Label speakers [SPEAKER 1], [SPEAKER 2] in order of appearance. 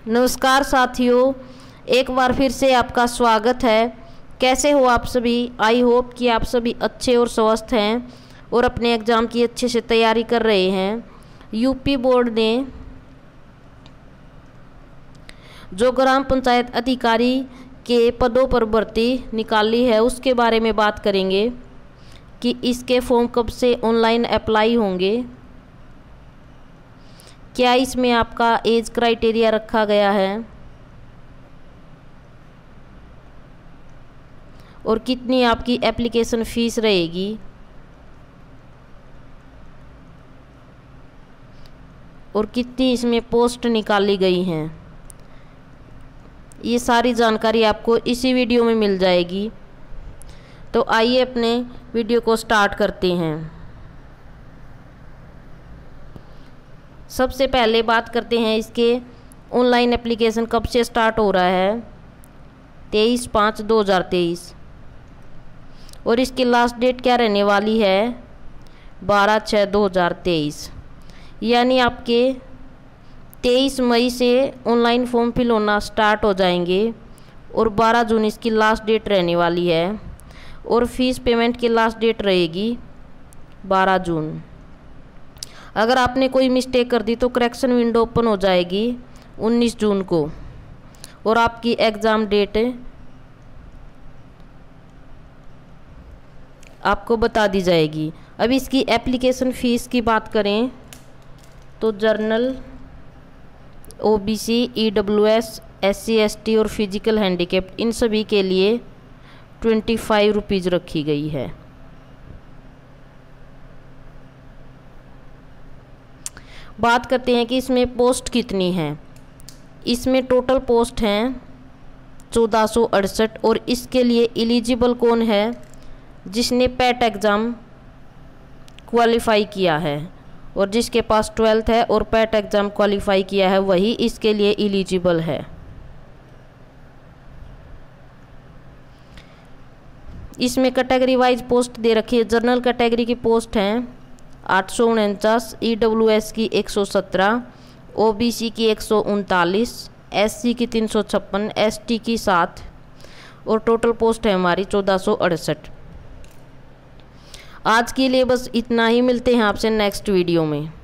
[SPEAKER 1] नमस्कार साथियों, एक बार फिर से आपका स्वागत है। कैसे हो आप सभी? आई होप कि आप सभी अच्छे और स्वस्थ हैं और अपने एग्ज़ाम की अच्छे से तैयारी कर रहे हैं। यूपी बोर्ड ने जो ग्राम पंचायत अधिकारी के पदों पर भर्ती निकाली है उसके बारे में बात करेंगे कि इसके फॉर्म कब से ऑनलाइन अप्लाई होंगे, क्या इसमें आपका एज क्राइटेरिया रखा गया है और कितनी आपकी एप्लीकेशन फ़ीस रहेगी, और कितनी इसमें पोस्ट निकाली गई हैं। ये सारी जानकारी आपको इसी वीडियो में मिल जाएगी। तो आइए अपने वीडियो को स्टार्ट करते हैं। सबसे पहले बात करते हैं इसके ऑनलाइन एप्लीकेशन कब से स्टार्ट हो रहा है। 23/5/2023 और इसकी लास्ट डेट क्या रहने वाली है? 12/6/2023। यानी आपके 23 मई से ऑनलाइन फॉर्म फिल होना स्टार्ट हो जाएंगे और 12 जून इसकी लास्ट डेट रहने वाली है और फीस पेमेंट की लास्ट डेट रहेगी 12 जून। अगर आपने कोई मिस्टेक कर दी तो करेक्शन विंडो ओपन हो जाएगी 19 जून को और आपकी एग्ज़ाम डेट आपको बता दी जाएगी। अब इसकी एप्लीकेशन फ़ीस की बात करें तो general, OBC, EWS, SC, ST और फिजिकल हैंडीकैप्ड इन सभी के लिए 25 रुपीज़ रखी गई है। बात करते हैं कि इसमें पोस्ट कितनी हैं। इसमें टोटल पोस्ट हैं 1468 और इसके लिए एलिजिबल कौन है? जिसने पैट एग्ज़ाम क्वालिफाई किया है और जिसके पास 12th है और पैट एग्ज़ाम क्वालिफाई किया है वही इसके लिए एलिजिबल है। इसमें कैटेगरी वाइज पोस्ट दे रखी है। जनरल कैटेगरी की पोस्ट हैं 849, ईडब्ल्यूएस की 117, ओबीसी की 139, एससी की 356, एसटी की 7 और टोटल पोस्ट है हमारी 1468। आज के लिए बस इतना ही। मिलते हैं आपसे नेक्स्ट वीडियो में।